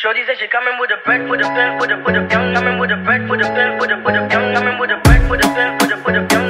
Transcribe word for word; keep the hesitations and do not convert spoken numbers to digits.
Shorty said she coming with a bread, with a pen, with a with a young, coming with a bread, with a pen, with a with a young, coming with a bread, with a pen, with a with a young.